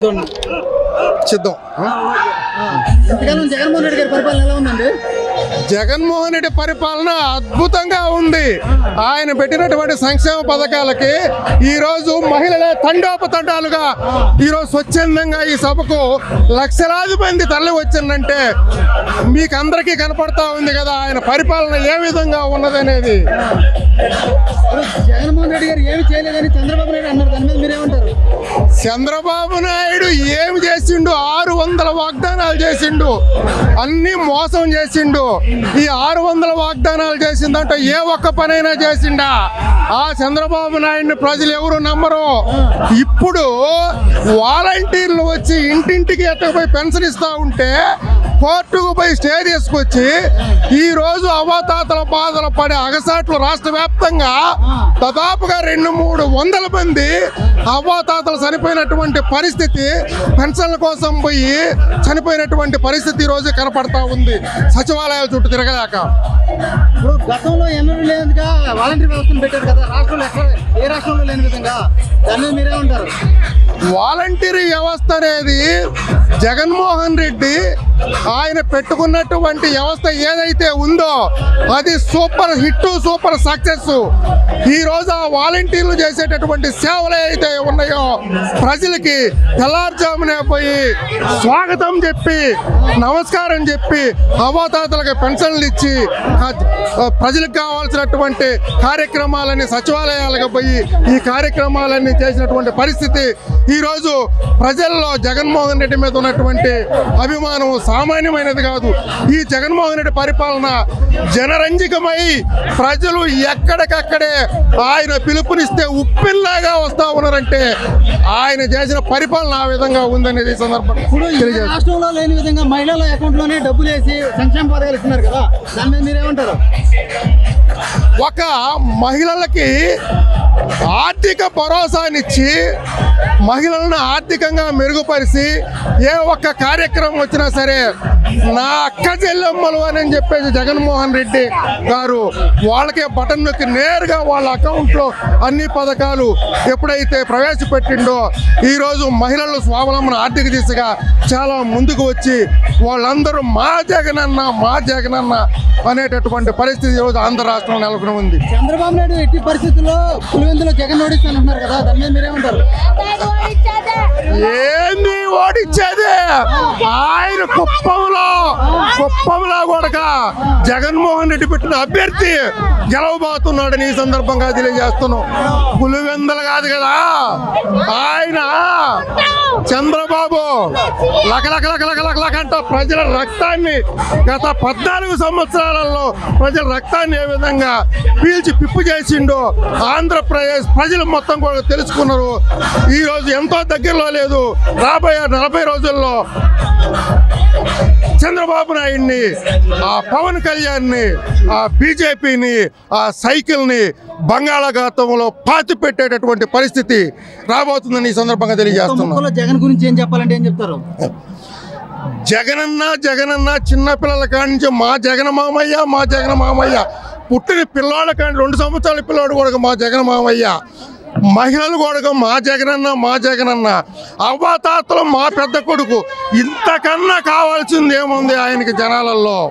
సిద్ధం. జగన్మోహన్ రెడ్డి గారి పరిపాలన ఎలా ఉందండి? జగన్మోహన్ రెడ్డి పరిపాలన అద్భుతంగా ఉంది. ఆయన పెట్టినటువంటి సంక్షేమ పథకాలకి ఈరోజు మహిళలే తండోపతండాలుగా ఈరోజు స్వచ్ఛందంగా ఈ సభకు లక్షలాది మంది తరలి వచ్చిందంటే మీకు అందరికీ కనపడతా ఉంది కదా ఆయన పరిపాలన ఏ విధంగా ఉన్నదనేది. జగన్మోహన్ రెడ్డి గారు ఏమి చేయలేదని చంద్రబాబు నాయుడు అన్నారు, దాని మీద మీరేమంటారు? చంద్రబాబు నాయుడు ఏమి చేసిండు? 600 వాగ్దానాలు చేసిండు, అన్ని మోసం చేసిండు. ఈ 600 వాగ్దానాలు చేసిందంటే ఏ ఒక్క పనైనా చేసిండా? ఆ చంద్రబాబు నాయుడిని ప్రజలు ఎవరు నమ్మరు. ఇప్పుడు వాలంటీర్లు వచ్చి ఇంటింటికి ఎత్తకపోయి పెన్షన్ ఇస్తా ఉంటే కోర్టుకు పోయి స్టే తీసుకొచ్చి ఈ రోజు అవాతాతల బాధలు పడే అగసాట్లు రాష్ట్ర వ్యాప్తంగా దాదాపుగా 200-300 మంది అవ్వాతాతలు చనిపోయినటువంటి పరిస్థితి, పెన్షన్ల కోసం పోయి చనిపోయినటువంటి పరిస్థితి ఈ రోజు కనపడతా ఉంది సచివాలయాల చుట్టూ తిరగలేక. ఇప్పుడు గతంలో ఎన్నడూ లేదుగా వాలంటీర్ వ్యవస్థను పెట్టారు కదా రాష్ట్రంలో, ఎక్కడ ఏ రాష్ట్రంలో లేని విధంగా, దాని మీద మీరేమంటారు? వాలంటీర్ వ్యవస్థ అనేది జగన్మోహన్ రెడ్డి ఆయన పెట్టుకున్నటువంటి వ్యవస్థ ఏదైతే ఉందో అది సూపర్ హిట్, సూపర్ సక్సెస్. ఈ రోజు ఆ వాలంటీర్లు చేసేటటువంటి సేవలు అయితే ఉన్నాయో ప్రజలకి తెల్లారుజామునే పోయి స్వాగతం చెప్పి నమస్కారం చెప్పి అవ్వాతాతలకు పెన్షన్లు ఇచ్చి ప్రజలకు కావాల్సినటువంటి కార్యక్రమాలన్నీ సచివాలయాలకు పోయి ఈ కార్యక్రమాలన్నీ చేసినటువంటి పరిస్థితి ఈరోజు ప్రజల్లో జగన్మోహన్ రెడ్డి మీద ఉన్నటువంటి అభిమానం సామాన్యమైనది కాదు. ఈ జగన్మోహన్ రెడ్డి పరిపాలన జనరంజకమై ప్రజలు ఎక్కడికక్కడే ఆయన పిలుపునిస్తే ఉప్పిల్లాగా వస్తా ఉన్నారంటే ఆయన చేసిన పరిపాలన ఆ విధంగా ఉందనేది ఈ సందర్భంగా రాష్ట్రంలో లేని విధంగా మహిళల అకౌంట్ లోనే డబ్బులు వేసి సంక్షేమ పథకాలు ఇస్తున్నారు కదా, దాని మీద మీరేమంటారు? ఒక మహిళలకి ఆర్థిక భరోసానిచ్చి మహిళలను ఆర్థికంగా మెరుగుపరిచి ఏ ఒక్క కార్యక్రమం వచ్చినా సరే నా అక్క చెల్లెమ్మలు అని చెప్పేసి జగన్మోహన్ రెడ్డి గారు వాళ్ళకే బటన్ నొక్కి నేరుగా వాళ్ళ అకౌంట్లో అన్ని పథకాలు ఎప్పుడైతే ప్రవేశపెట్టిండో ఈరోజు మహిళలు స్వావలంబన ఆర్థిక దిశగా చాలా ముందుకు వచ్చి వాళ్ళందరూ మా జగనన్న అనేటటువంటి పరిస్థితి ఈరోజు ఆంధ్ర రాష్ట్రంలో నెలకొని ఉంది. చంద్రబాబు నాయుడు ఎట్టి పరిస్థితుల్లో పులివెందులో జగన్ ఓడిస్తానంటున్నారు కదా, దాని మీద మీరేమంటారు? ఏంది ఓడిచ్చేది? ఆయన కుప్పంలో కొడక జగన్మోహన్ రెడ్డి పెట్టిన అభ్యర్థి గెలవబోతున్నాడని ఈ సందర్భంగా తెలియజేస్తున్నాం. పులివెందులు కాదు కదా ఆయన చంద్రబాబు లకలకలకలకలకంట ప్రజల రక్తాన్ని గత 14 సంవత్సరాలలో ప్రజల రక్తాన్ని ఏ విధంగా పీల్చి పిప్పు చేసిండో ఆంధ్రప్రదేశ్ ప్రజలు మొత్తం కూడా తెలుసుకున్నారు. ఈరోజు ఎంతో దగ్గరలో లేదు, రాబోయే 40 రోజుల్లో చంద్రబాబు నాయుడిని, ఆ పవన్ కళ్యాణ్ని, ఆ బీజేపీని, ఆ సైకిల్ని బంగాళాఖాతంలో పాతి పెట్టేటటువంటి పరిస్థితి రాబోతుందని ఈ సందర్భంగా తెలియజేస్తున్నాం. జగన్ గురించి ఏం చెప్పాలంటే ఏం చెప్తారు? జగనన్న చిన్నపిల్లల కాడి నుంచి మా జగన్ మామయ్య పుట్టిన పిల్లాళ్ళ కాడి 2 సంవత్సరాల పిల్లాడు కూడా మా జగన్ మామయ్య, మహిళలు కూడా మా జగనన్న అవ్వాతాతలు మా పెద్ద కొడుకు. ఇంతకన్నా కావాల్సింది ఏముంది ఆయనకి జనాలలో?